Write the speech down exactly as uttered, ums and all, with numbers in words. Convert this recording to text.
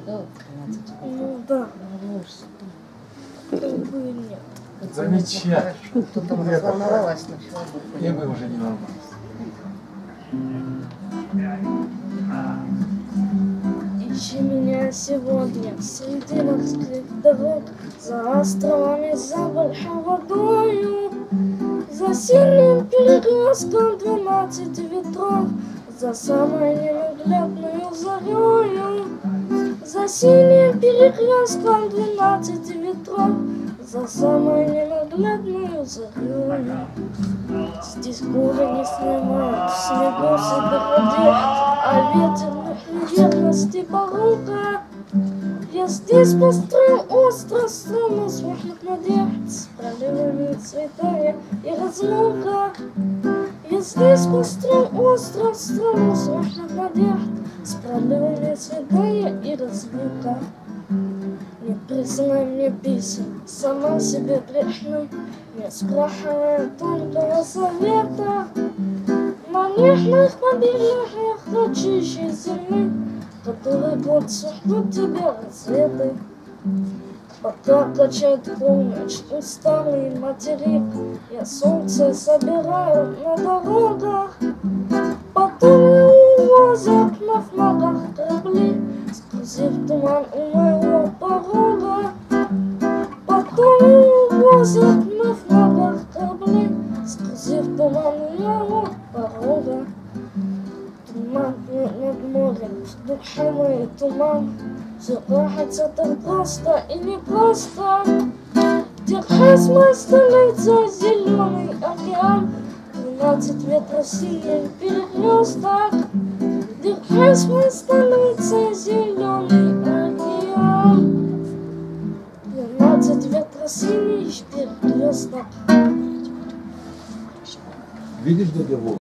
да, в тринадцати годах? Ну да. Ну, ужас. Как бы нет. Замечательно. Кто там разволновалась, но все И мы уже не волнуемся. Ищи меня сегодня среди морских дорог, за островами, за большой водою, за сильным перекрестком двенадцати ветров, за самой ненаглядную зарею, за синим перекрестком двенадцати ветров, за самой ненаглядную зарею. Здесь горы не снимают в снегу себе одежд, а ветер верности порога. Я здесь построю остров страну смутных надежд, с проливами цветания и разлука. Я здесь построю остров страну смутных надежд, с проливами цветания и разлука. Не присылай мне писем, сама себе грешной, не спрашивая тонкого совета. На нежных побережьях ночищей земли, который год ждут тебя рассветы. Пока качает полночь усталый материк, я солнце собираю на дорогах. Потом увозят на флагах корабли, скрозив туман у моего порога. Потом увозят на флагах корабли, скрозив туман у моего порога. Туман над морем, вдыхаемый туман, все кажется так просто и непросто. Держась, моя столица, зеленый океан, двенадцать ветров синих перекресток. Держась, моя столица, зеленый океан, двенадцать ветров синих перекресток. Видишь договор?